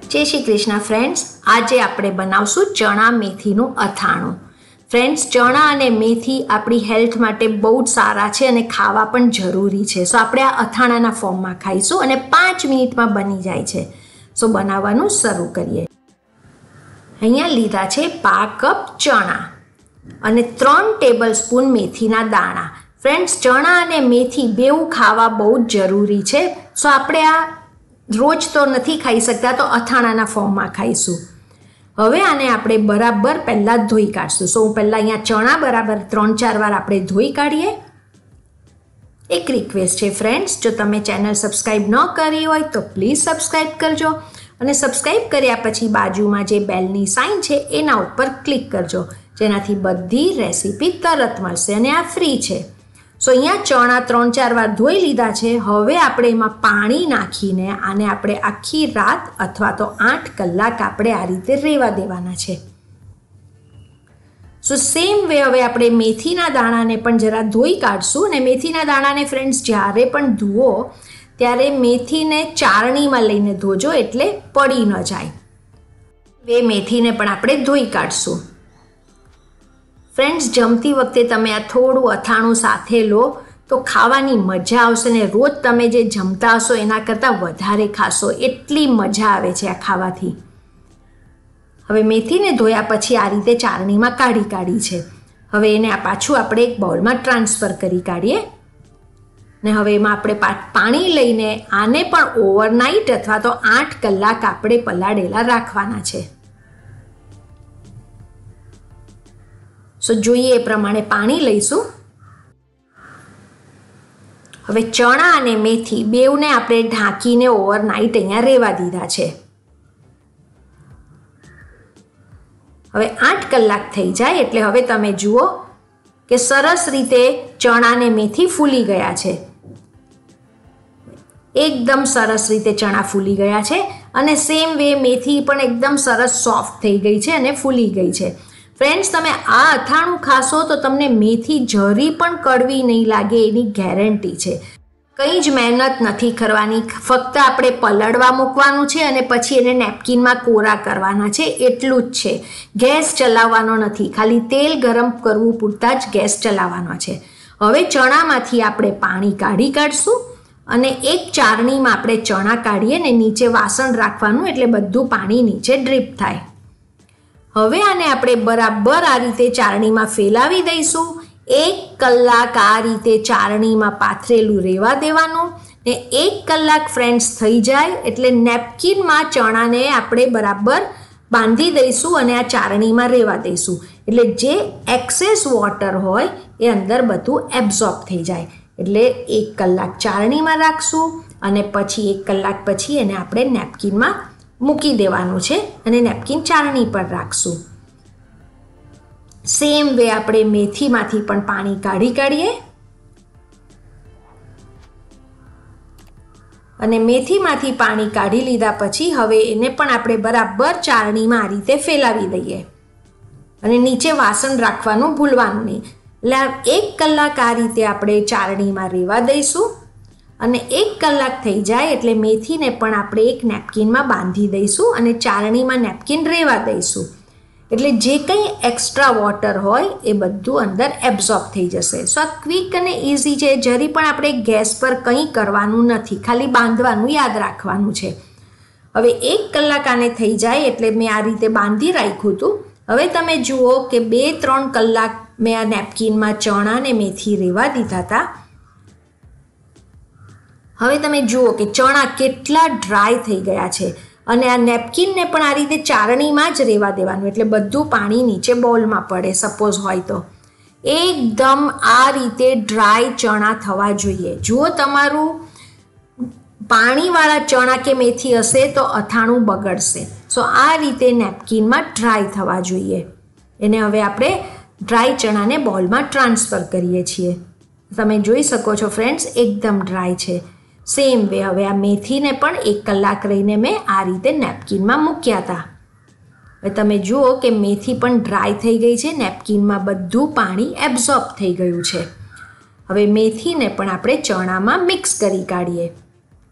जय श्री कृष्ण फ्रेंड्स। आज આપણે બનાવશું ચણા મેથીનું અથાણું। फ्रेंड्स, ચણા અને મેથી આપણી હેલ્થ માટે બહુ જ સારા છે અને ખાવા પણ જરૂરી છે। સો આપણે આ અથાણાના ફોર્મમાં ખાઈશું અને 5 મિનિટમાં બની જાય છે। સો બનાવવાનું શરૂ કરીએ। અહીંયા લીધા છે 1/2 કપ ચણા અને 3 ટેબલસ્પૂન મેથીના દાણા। फ्रेंड्स, ચણા અને મેથી બેઉ ખાવા બહુ જ જરૂરી છે। સો આપણે આ रोज तो नहीं खाई सकता, तो અથાણાના ફોર્મમાં ખાઈશું। હવે આને આપણે બરાબર પહેલાં ધોઈ કાઢશું। સો હું પહેલાં અહીંયા ચણા બરાબર 3-4 વાર આપણે ધોઈ કાઢીએ। એક રિક્વેસ્ટ છે ફ્રેન્ડ્સ, જો તમે ચેનલ સબસ્ક્રાઈબ ન કરી હોય તો પ્લીઝ સબસ્ક્રાઈબ કરજો અને સબસ્ક્રાઈબ કર્યા પછી બાજુમાં જે બેલની સાઇન છે એના ઉપર ક્લિક કરજો, જેનાથી બધી રેસીપી તરત મળશે અને આ ફ્રી છે। સો અહીંયા ચણા 3-4 વાર ધોઈ લીધા છે। હવે આપણે એમાં પાણી નાખીને આને આપણે આખી રાત અથવા તો 8 કલાક આપણે આ રીતે રહેવા દેવાના છે। સો સેમ વે હવે આપણે મેથીના દાણાને પણ જરા ધોઈ કાઢશું અને મેથીના દાણાને ફ્રેન્ડ્સ જ્યારે પણ ધુઓ ત્યારે મેથીને ચારણીમાં લઈને ધોજો, એટલે પડી ન જાય। એ મેથીને પણ આપણે ધોઈ કાઢશું। फ्रेंड्स, जमती वखते तमे आ थोड़ू અથાણું સાથે लो तो खावानी मजा आवशे ने रोज तमे जे जमता हशो एना करता वधारे खाशो, एटली मजा आवे छे आ खावाथी। हवे मेथीने धोया पछी आ रीते चारણીમાં काढी छे। हवे एने आ पाछुं आपणे एक बाउलमां ट्रांसफर करी काढीए ने हवे एमां आपणे पाणी लईने आने पण ओवरनाइट अथवा तो 8 कलाक आपणे पलाळेला राखवाना छे। सो જોઈએ એ પ્રમાણે પાણી લઈશું। હવે ચણા અને મેથી બેઉને આપણે ઢાંકીને ઓવરનાઇટ અહીંયા રહેવા દીધા છે। હવે 8 કલાક થઈ જાય એટલે હવે તમે જુઓ કે સરસ રીતે ચણા અને મેથી ફૂલી ગયા છે। એકદમ સરસ રીતે ચણા ફૂલી ગયા છે અને સેમ વે મેથી પણ એકદમ સરસ સોફ્ટ થઈ ગઈ છે અને ફૂલી ગઈ છે। फ्रेंड्स, तमे आ અથાણું खाशो तो तमने मेथी जरी पण कड़वी नहीं लागे एनी गेरंटी छे। कई ज मेहनत नहीं करवानी, फक्त आपणे पलळवा मूकवानुं छे अने पछी एने नेपकिन में कोरा करवाना छे, एटलुं ज छे। गैस चलाववानो नहीं, खाली तेल गरम करवुं पूरता ज गैस चलाववानो छे। हवे चणामांथी आपणे पाणी काढी काढशुं અને એક ચારણીમાં આપણે ચણા કાઢીએ ને નીચે વાસણ રાખવાનું, એટલે બધું પાણી નીચે ડ્રીપ થાય। હવે આને આપણે બરાબર આ રીતે ચારણીમાં ફેલાવી દઈશું। 1 કલાક આ રીતે ચારણીમાં પાથરેલું રહેવા દેવાનું ને 1 કલાક ફ્રેન્ડ્સ થઈ જાય એટલે નેપકિનમાં ચણાને આપણે બરાબર બાંધી દઈશું અને આ ચારણીમાં રહેવા દઈશું, એટલે જે એક્સેસ વોટર હોય એ અંદર બધું એબ્ઝોર્બ થઈ જાય। એટલે 1 કલાક ચારણીમાં રાખશું અને પછી 1 કલાક પછી એને આપણે નેપકિનમાં મૂકી દેવાનું છે અને નેપકિન ચારણી પર રાખશું। સેમ વે આપણે મેથીમાંથી પણ પાણી કાઢી કાઢીએ અને મેથીમાંથી પાણી કાઢી લીધા પછી હવે એને પણ આપણે બરાબર ચારણીમાં આ રીતે ફેલાવી દઈએ અને નીચે વાસણ રાખવાનું ભૂલવાનું નહીં। એટલે 1 કલાક આ રીતે આપણે ચારણીમાં રહેવા દઈશું અને 1 કલાક થઈ જાય એટલે મેથીને પણ આપણે એક નેપકિનમાં બાંધી દઈશું અને ચારણીમાં નેપકિન રહેવા દઈશું, એટલે જે કંઈ એક્સ્ટ્રા વોટર હોય એ બધું અંદર એબ્ઝોર્બ થઈ જશે। સો આ ક્વિક અને ઇઝી છે, જરી પણ આપણે ગેસ પર કંઈ કરવાનું નથી, ખાલી બાંધવાનું યાદ રાખવાનું છે। હવે 1 કલાક આને થઈ જાય એટલે મેં આ રીતે બાંધી રાખ્યું હતું। હવે તમે જુઓ કે 2-3 કલાક મેં આ નેપકિનમાં ચણા અને મેથી રહેવા દીધા હતા। હવે તમે જુઓ કે ચણા કેટલા ડ્રાય થઈ ગયા છે અને આ નેપકિનને પણ આ રીતે ચારણીમાં જ રહેવા દેવાનું, એટલે બધું પાણી નીચે બોલમાં પડે સપોઝ હોય તો। એકદમ આ રીતે ડ્રાય ચણા થવા જોઈએ। જો તમારું પાણીવાળા ચણા કે મેથી હશે તો અથાણું બગડશે। સો આ રીતે નેપકિનમાં ડ્રાય થવા જોઈએ। એને હવે આપણે ડ્રાય ચણાને બોલમાં ટ્રાન્સફર કરીએ છીએ। તમે જોઈ શકો છો ફ્રેન્ડ્સ, એકદમ ડ્રાય છે। सेम वे हवे आ मेथी ने पण 1 कलाक रहीने मैं आ रीते नेपकिन में मूक्या था। हवे तमे जुओ कि मेथी पण ड्राय थई गई छे, नेपकिन में बधुं पाणी एब्सॉर्ब थई गयुं छे। हवे मेथी ने पण आपणे चणामां मिक्स करी काढीए।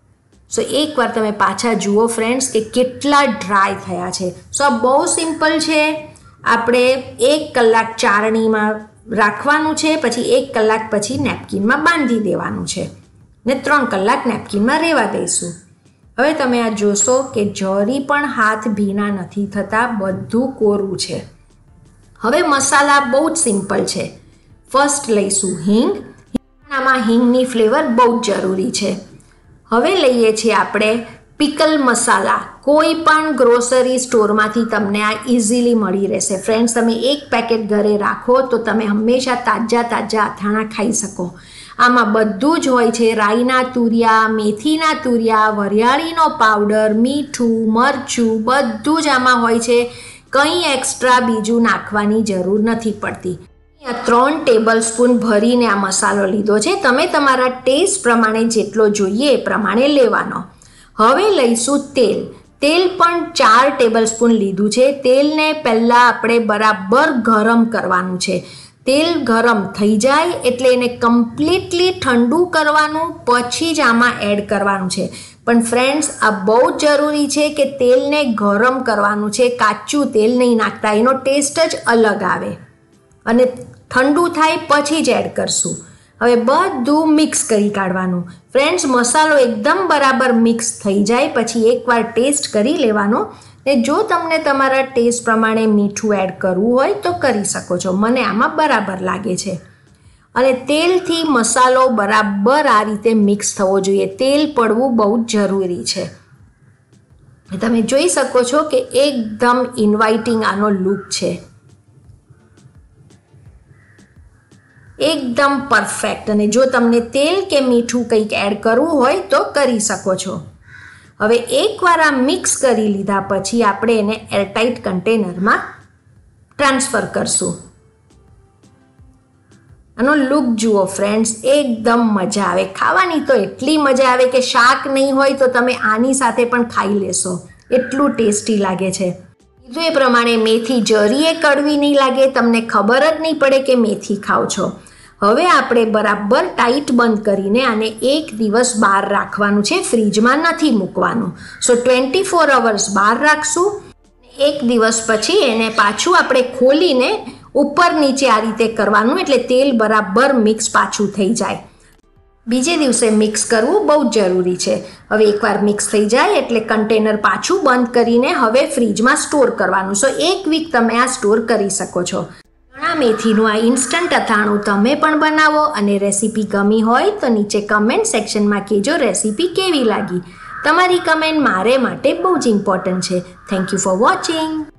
સો એકવાર તમે પાછા જુઓ ફ્રેન્ડ્સ કે કેટલા ડ્રાય થયા છે. સો બહુ સિમ્પલ છે. આપણે 1 કલાક ચાળણીમાં રાખવાનું છે, પછી 1 કલાક પછી નેપકિનમાં બાંધી દેવાનું છે ને 3 કલાક નેપકિનમાં રહેવા દઈશું. હવે તમે આ જોશો કે જરી પણ હાથ ભીના નથી થતા, બધું કોરું છે. હવે મસાલા બહુ જ સિમ્પલ છે. ફર્સ્ટ લઈશું હિંગ. આમાં હિંગની ફ્લેવર બહુ જ જરૂરી છે. હવે લઈએ છીએ આપણે પિકલ મસાલા. કોઈ પણ ગ્રોસરી સ્ટોરમાંથી તમને આ ઇઝીલી મળી રહેશે ફ્રેન્ડ્સ. તમે 1 પેકેટ ઘરે રાખો તો તમે હંમેશા તાજા અથાણા ખાઈ શકો. આમાં બધું જ હોય છે. રાઈના તુરિયા, મેથીના તુરિયા, વરિયાળીનો પાવડર, મીઠું, મરચું બધું જ આમાં હોય છે. કંઈ એક્સ્ટ્રા બીજું નાખવાની જરૂર નથી પડતી. 3 ટેબલ સ્પૂન ભરીને આ મસાલો લીધો છે. તમે તમારા ટેસ્ટ પ્રમાણે જેટલો જોઈએ એ પ્રમાણે લેવાનો. હવે લઈશું તેલ. તેલ પણ 4 ટેબલ સ્પૂન લીધું છે. તેલને પહેલાં આપણે બરાબર ગરમ કરવાનું છે. તેલ ગરમ થઈ જાય એટલે એને કમ્પ્લીટલી ઠંડુ કરવાનું, પછી જ આમાં એડ કરવાનું છે. પણ ફ્રેન્ડ્સ આ બહુ જ જરૂરી છે કે તેલને ગરમ કરવાનું છે. કાચું તેલ નહીં નાખતા, એનો ટેસ્ટ જ અલગ આવે. અને ઠંડુ થાય પછી જ એડ કરશું. હવે બધું મિક્સ કરી કાઢવાનું. ફ્રેન્ડ્સ મસાલો એકદમ બરાબર મિક્સ થઈ જાય પછી એકવાર ટેસ્ટ કરી લેવાનો. ને જો તમને તમારા ટેસ્ટ પ્રમાણે મીઠું એડ કરવું હોય તો કરી શકો છો. મને આમાં બરાબર લાગે છે. અને તેલથી મસાલો બરાબર આ રીતે મિક્સ થવો જોઈએ. તેલ પડવું બહુ જ જરૂરી છે. તમે જોઈ શકો છો કે એકદમ ઇન્વાઇટિંગ આનો લુક છે. એકદમ પરફેક્ટ. અને જો તમને તેલ કે મીઠું કંઈક એડ કરવું હોય તો કરી શકો છો. હવે એકવાર આ મિક્સ કરી લીધા પછી આપણે એને એરટાઇટ કન્ટેનરમાં ટ્રાન્સફર કરશું. આનો લુક જુઓ ફ્રેન્ડ્સ, એકદમ મજા આવે ખાવાની. તો એટલી મજા આવે કે શાક નહીં હોય તો તમે આની સાથે પણ ખાઈ લેશો, એટલું ટેસ્ટી લાગે છે. કીધું એ પ્રમાણે મેથી જરીએ કડવી નહીં લાગે, તમને ખબર જ નહીં પડે કે મેથી ખાઓ છો. હવે આપણે બરાબર ટાઈટ બંધ કરીને આને 1 દિવસ બહાર રાખવાનું છે, ફ્રીજમાં નથી મૂકવાનું. સો 24 અવર્સ બહાર રાખશું. 1 દિવસ પછી એને પાછું આપણે ખોલીને ઉપર નીચે આ રીતે કરવાનું, એટલે તેલ બરાબર મિક્સ પાછું થઈ જાય. બીજે દિવસે મિક્સ કરવું બહુ જ જરૂરી છે. હવે એકવાર મિક્સ થઈ જાય એટલે કન્ટેનર પાછું બંધ કરીને હવે ફ્રીજમાં સ્ટોર કરવાનું. સો 1 વીક તમે આ સ્ટોર કરી શકો છો. ચણા મેથીનું આ ઇન્સ્ટન્ટ અથાણું તમે પણ બનાવો અને રેસીપી ગમી હોય તો નીચે કમેન્ટ સેક્શનમાં કહેજો રેસીપી કેવી લાગી. તમારી કમેન્ટ મારે માટે બહુ જ ઇમ્પોર્ટન્ટ છે. Thank you for watching.